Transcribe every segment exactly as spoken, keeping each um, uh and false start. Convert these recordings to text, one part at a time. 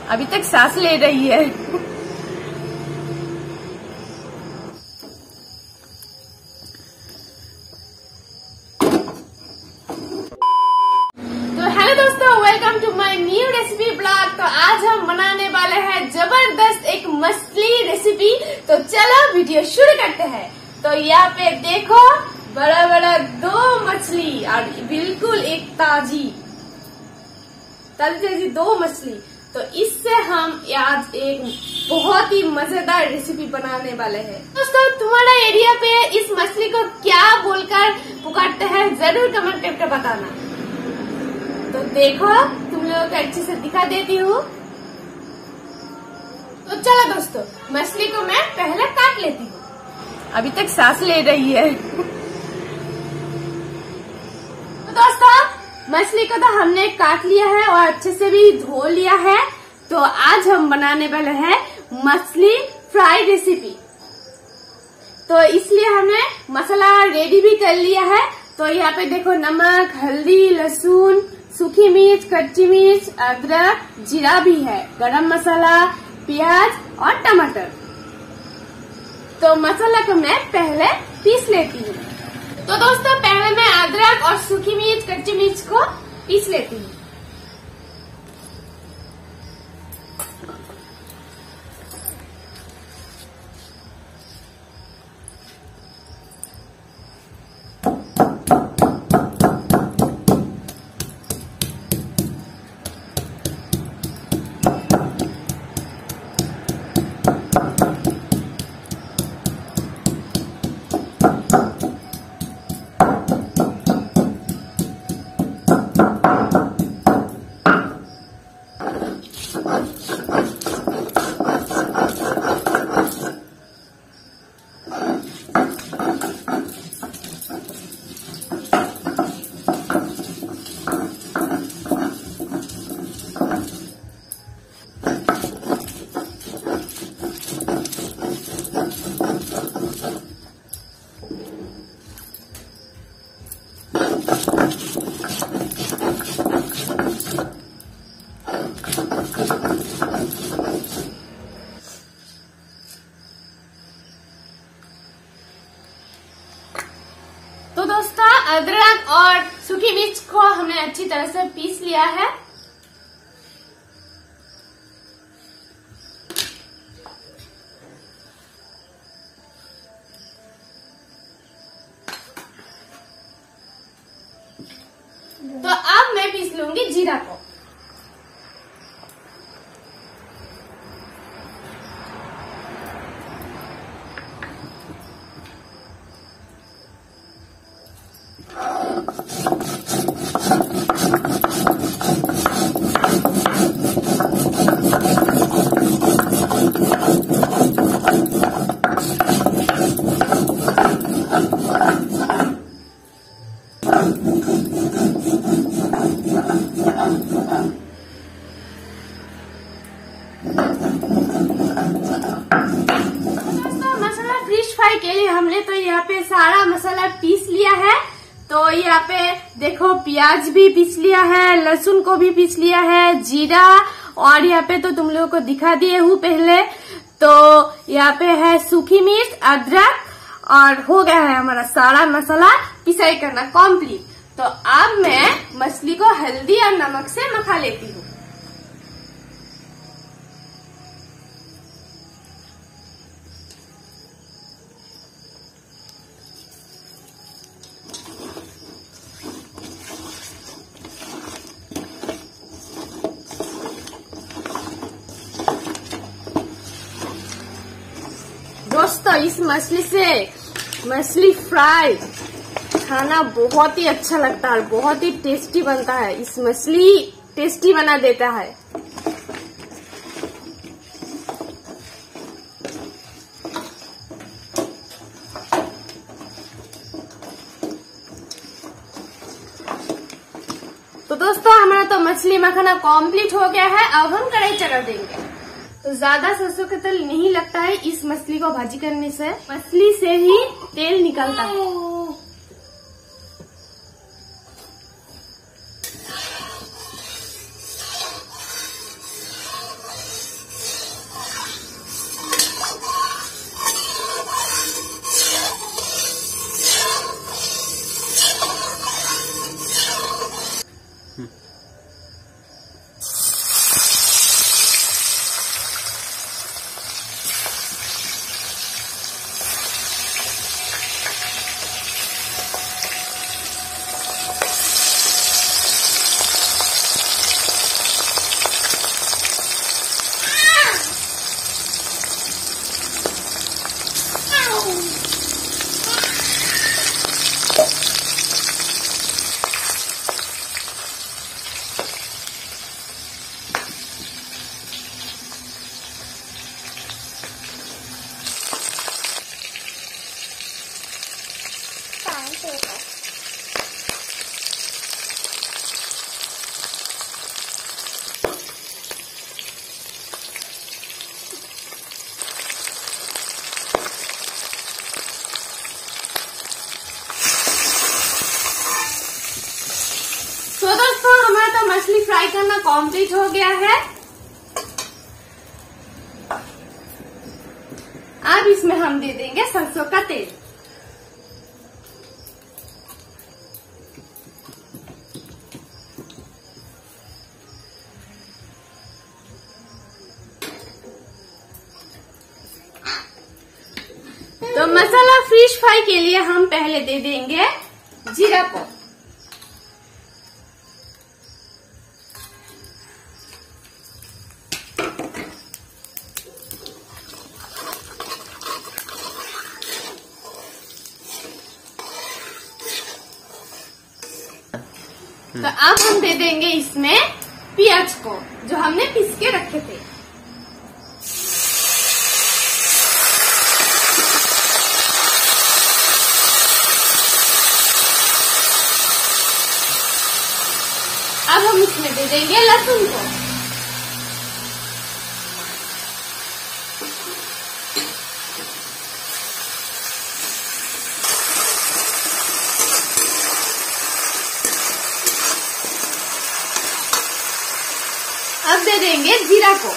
अभी तक सांस ले रही है। तो हेलो दोस्तों, welcome to my new recipe blog. तो आज हम बनाने वाले हैं जबरदस्त एक मछली रेसिपी। तो चलो वीडियो शुरू करते हैं। तो यहाँ पे देखो, बड़ा बड़ा दो मछली और बिल्कुल एक ताजी ताजी ताजी दो मछली। तो इससे हम आज एक बहुत ही मजेदार रेसिपी बनाने वाले हैं। दोस्तों, तुम्हारा एरिया पे इस मछली को क्या बोलकर पुकारते हैं जरूर कमेंट करके बताना। तो देखो, तुम लोगों को अच्छे से दिखा देती हूँ। तो चलो दोस्तों, मछली को मैं पहले काट लेती हूँ। अभी तक सांस ले रही है। तो दोस्तों, मछली को तो हमने काट लिया है और अच्छे से भी धो लिया है। तो आज हम बनाने वाले हैं मछली फ्राई रेसिपी। तो इसलिए हमने मसाला रेडी भी कर लिया है। तो यहाँ पे देखो, नमक, हल्दी, लहसुन, सूखी मिर्च, कच्ची मिर्च, अदरक, जीरा भी है, गरम मसाला, प्याज और टमाटर। तो मसाला को मैं पहले पीस लेती हूँ। तो दोस्तों, पहले मैं अदरक और सूखी मिर्च, कच्ची मिर्च को पीस लेती हूँ। तो दोस्तों, अदरक और सूखी मिर्च को हमने अच्छी तरह से पीस लिया है। तो अब मैं पीस लूंगी जीरा को। मसाला फिश फ्राई के लिए हमने तो यहाँ पे सारा मसाला पीस लिया है। तो यहाँ पे देखो, प्याज भी पीस लिया है, लहसुन को भी पीस लिया है, जीरा, और यहाँ पे तो तुम लोगों को दिखा दिए हूँ पहले। तो यहाँ पे है सूखी मिर्च, अदरक, और हो गया है हमारा सारा मसाला पिसाई करना कंप्लीट। तो अब मैं मछली को हल्दी और नमक से मखा लेती हूँ। दोस्तों, इस मछली से मछली फ्राई खाना बहुत ही अच्छा लगता है और बहुत ही टेस्टी बनता है। इस मछली टेस्टी बना देता है। तो दोस्तों, हमारा तो मछली मखाना कंप्लीट हो गया है। अब हम कढ़ाई चढ़ा देंगे। तो ज्यादा सरसों का तेल नहीं लगता है इस मछली को भाजी करने से। मछली से ही तेल निकलता है। कंप्लीट हो गया है। अब इसमें हम दे देंगे सरसों का तेल। तो मसाला फिश फ्राई के लिए हम पहले दे देंगे जीरा को। तो अब हम दे देंगे इसमें प्याज को, जो हमने पीस के रखे थे। अब हम इसमें दे देंगे लहसुन को। अब दे देंगे जीरा को।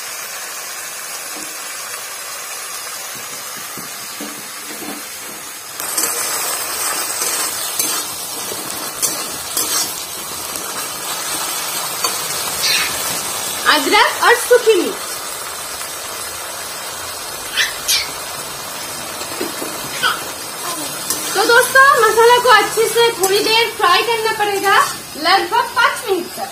अदरक और सूखी मिर्च। तो दोस्तों मसाला को अच्छे से थोड़ी देर फ्राई करना पड़ेगा, लगभग पाँच मिनट तक।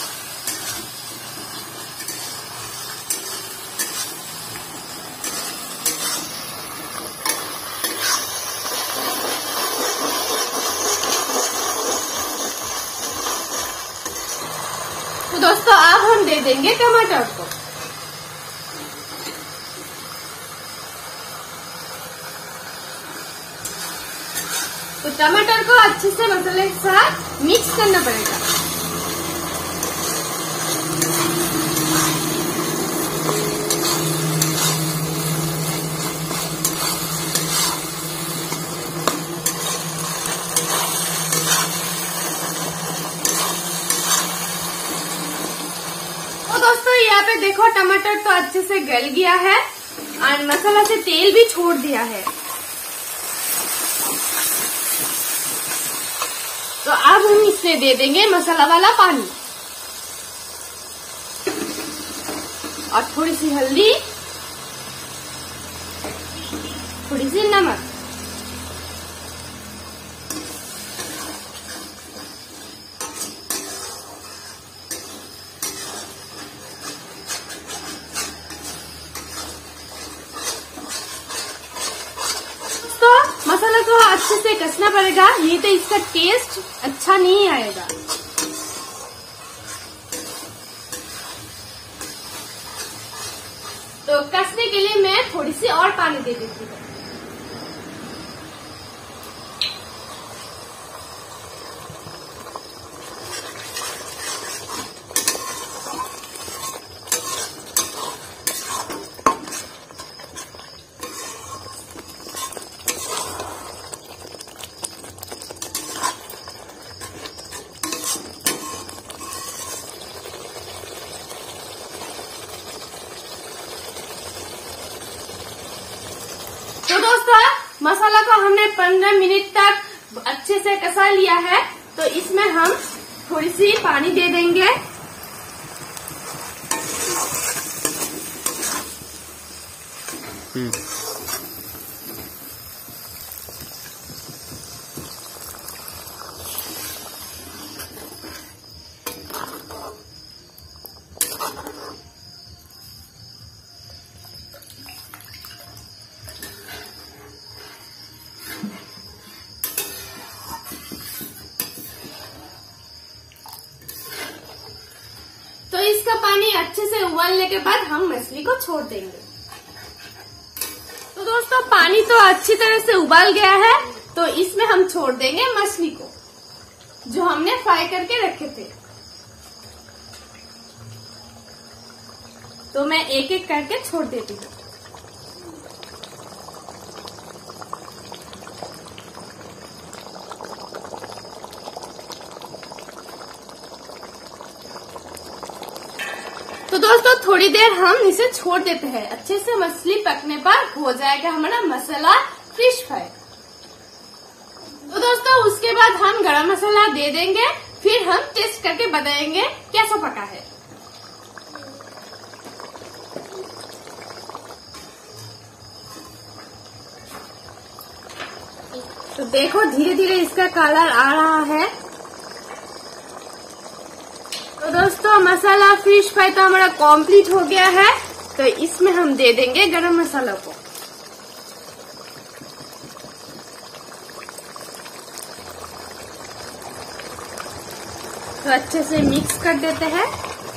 तो दोस्तों अब हम दे देंगे टमाटर को। तो टमाटर को अच्छे से मसाले के साथ मिक्स करना पड़ेगा। तो दोस्तों यहाँ पे देखो टमाटर तो अच्छे से गल गया है और मसाला से तेल भी छोड़ दिया है। तो अब हम इसमें दे देंगे मसाला वाला पानी और थोड़ी सी हल्दी, थोड़ी सी नमक। मसाला को अच्छे से कसना पड़ेगा, नहीं तो इसका टेस्ट अच्छा नहीं आएगा। तो कसने के लिए मैं थोड़ी सी और पानी दे देती हूँ। तो दोस्तों मसाला को हमने पंद्रह मिनट तक अच्छे से कसा लिया है। तो इसमें हम थोड़ी सी पानी दे देंगे। तो इसका पानी अच्छे से उबालने के बाद हम मछली को छोड़ देंगे। तो दोस्तों पानी तो अच्छी तरह से उबाल गया है, तो इसमें हम छोड़ देंगे मछली को, जो हमने फ्राई करके रखे थे। तो मैं एक एक करके छोड़ देती हूँ। तो दोस्तों थोड़ी देर हम इसे छोड़ देते हैं। अच्छे से मछली पकने पर हो जाएगा हमारा मसाला फिश फ्राई। तो दोस्तों उसके बाद हम गरम मसाला दे देंगे, फिर हम टेस्ट करके बताएंगे कैसा पका है। तो देखो धीरे धीरे इसका कलर आ रहा है। तो दोस्तों मसाला फिश फ्राई तो हमारा कंप्लीट हो गया है। तो इसमें हम दे देंगे गरम मसाला को। तो अच्छे से मिक्स कर देते हैं।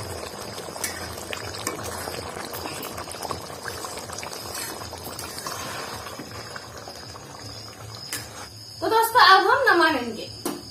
तो दोस्तों अब हम नमक लेंगे।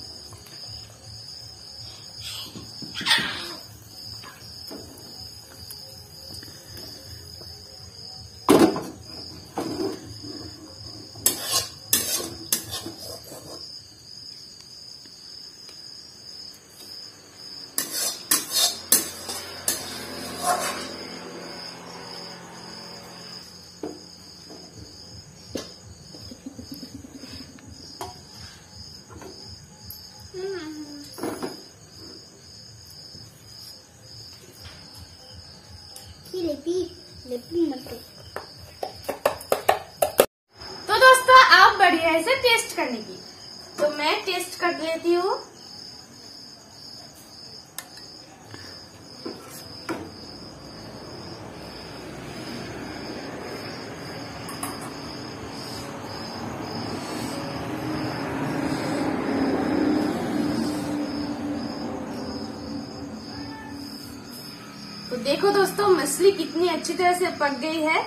तो दोस्तों आप बढ़िया इसे टेस्ट करने की, तो मैं टेस्ट कर लेती हूँ। तो देखो दोस्तों मछली कितनी अच्छी तरह से पक गई है।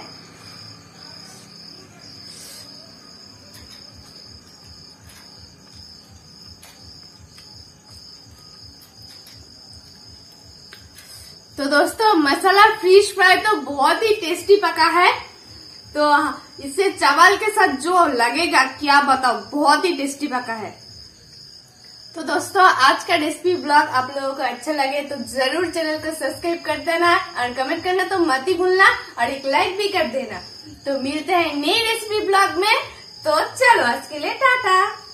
तो दोस्तों मसाला फिश फ्राई तो बहुत ही टेस्टी पका है। तो इसे चावल के साथ जो लगेगा क्या बताओ, बहुत ही टेस्टी पका है। तो दोस्तों आज का रेसिपी ब्लॉग आप लोगों को अच्छा लगे तो जरूर चैनल को सब्सक्राइब कर देना और कमेंट करना तो मत ही भूलना और एक लाइक भी कर देना। तो मिलते हैं नई रेसिपी ब्लॉग में। तो चलो आज के लिए टाटा।